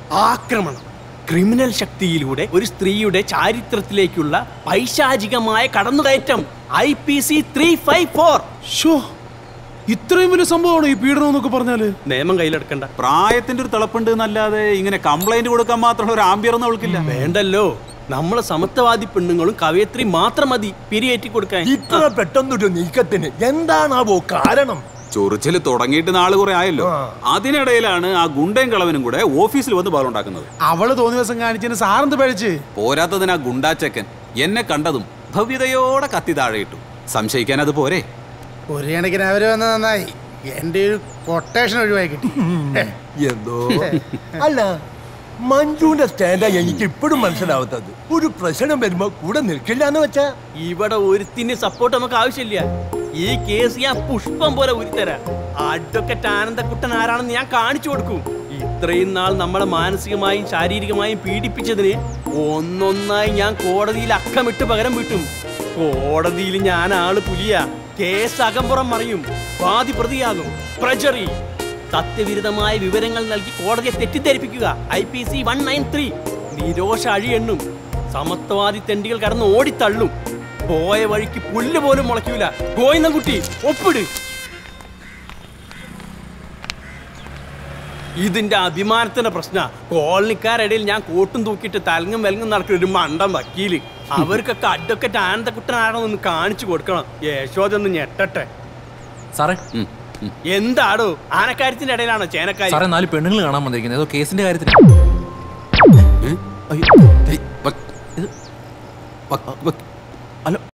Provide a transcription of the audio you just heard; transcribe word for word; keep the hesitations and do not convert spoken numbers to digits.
ആക്രമണം. ക്രിമിനൽ ശക്തിയിലൂടെ ഒരു സ്ത്രീയുടെ ചാരിത്രത്തിലേക്കുള്ള പൈശാചികമായ കടന്നുകയറ്റം. I P C three five four. ഇത്രയും വലിയ സംഭവമാണ് ഈ പീഡനം എന്നൊക്കെ പറഞ്ഞാല്. നിയമം കയ്യിലെടുക്കണ്ട. പ്രായത്തിന്റെ ഒരു തിളപ്പുണ്ട് എന്നല്ലാതെ ഇങ്ങനെ കംപ്ലൈന്റ് കൊടുക്കാൻ മാത്രമുള്ള ഒരു ആംബിയർ ഒന്നും അവൾക്കില്ല. വേണ്ടല്ലോ, നമ്മളെ സമത്വവാദി പെണ്ണുങ്ങളും കവയത്രി മാത്രം മതി പിരിയേറ്റി കൊടുക്കാൻ. ഇത്ര പെട്ടെന്നൊരു നീക്കത്തിന് എന്താണാവോ കാരണം? ചൊറിച്ചില് തുടങ്ങിയിട്ട് നാള് കുറെ ആയല്ലോ. അതിനിടയിലാണ് ആ ഗുണ്ടയും കളവനും കൂടെ ഓഫീസിൽ വന്ന് ബഹളുണ്ടാക്കുന്നത്. അവള് തോന്നിയ ദിവസം കാണിച്ചതിന് സാറെന്ത് പഴിച്ച്? പോരാത്തതിന് ആ ഗുണ്ടാച്ചക്കൻ എന്നെ കണ്ടതും ഭവ്യതയോടെ കത്തി താഴെ ഇട്ടു. സംശയിക്കാൻ അത് പോരെ? ഒരു കണക്കിന് അവര് വന്ന നന്നായി. എന്റെ ഒരു കൊട്ടേഷൻ ഒഴിവായി കിട്ടി. എന്തോ അല്ല, മഞ്ജുവിന്റെ സ്റ്റാൻഡാ എനിക്ക് ഇപ്പോഴും മനസ്സിലാവാത്തത്. ഒരു പ്രശ്നം വരുമ്പോ കൂടെ നിൽക്കില്ല എന്ന് വെച്ചാ. ഇവിടെ ഒരുത്തിന് സപ്പോർട്ട് നമുക്ക് ആവശ്യമില്ല. ഈ കേസ് ഞാൻ പുഷ്പം പോലെ ഉരുത്തരാം. അഡ്വക്കേറ്റ് ആനന്ദക്കുട്ടൻ ആരാണെന്ന് ഞാൻ കാണിച്ചു കൊടുക്കും. ഇത്രയും നാൾ നമ്മളെ മാനസികമായും ശാരീരികമായും പീഡിപ്പിച്ചതിന് ഒന്നൊന്നായി ഞാൻ കോടതിയിൽ അക്കമിട്ട് പകരം വീട്ടും. കോടതിയിൽ ഞാൻ ആള് പുലിയ. കേസ് അകമ്പുറം മറിയും. വാദി പ്രതിയാകും. പ്രജറി സത്യവിരുദ്ധമായ വിവരങ്ങൾ നൽകി കോടതിയെ തെറ്റിദ്ധരിപ്പിക്കുക. I P C one nine three. Nirosha അഴിയെണ്ണും. സമത്വവാദി തെണ്ടികൾ കടന്ന് ഓടിത്തള്ളും. പോയ വഴിക്ക് പുല്ല് പോലും മുളയ്ക്കൂല. ഗോയിന്ന കുട്ടി ഒപ്പിട്. ഇതിന്റെ അഭിമാനത്തിന്റെ പ്രശ്ന. കോളനിക്കാരിടയിൽ ഞാൻ കോട്ടും തൂക്കിയിട്ട് തലങ്ങും വെലങ്ങും നടക്കുന്ന ഒരു മണ്ടം വക്കീല്. അവർക്കൊക്കെ അഡ്വക്കേറ്റ് ആനന്ദക്കുട്ടനാണോ ഒന്ന് കാണിച്ചു കൊടുക്കണം. യശോദൊന്ന് ഞെട്ടട്ടെ. സാറേ, എന്താടോ ആനക്കാര്യത്തിന്റെ ഇടയിലാണോ ചേനക്കാരി? സാറേ, നാല് പെണ്ണുങ്ങൾ കാണാൻ വന്നിരിക്കുന്നത് ഏതോ കേസിന്റെ കാര്യത്തിന്. ഹലോ.